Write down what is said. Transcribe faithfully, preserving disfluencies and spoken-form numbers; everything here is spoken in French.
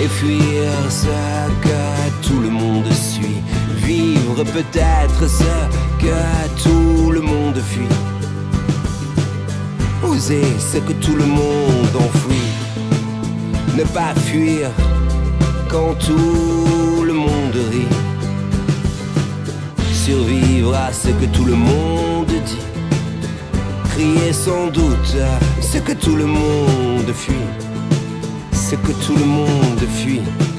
et fuir ce que tout le monde suit. Vivre peut-être ce que tout le monde fuit. Oser ce que tout le monde enfuit. Ne pas fuir quand tout le monde rit. Survivre à ce que tout le monde dit. Crier sans doute ce que tout le monde fuit. Ce que tout le monde fuit.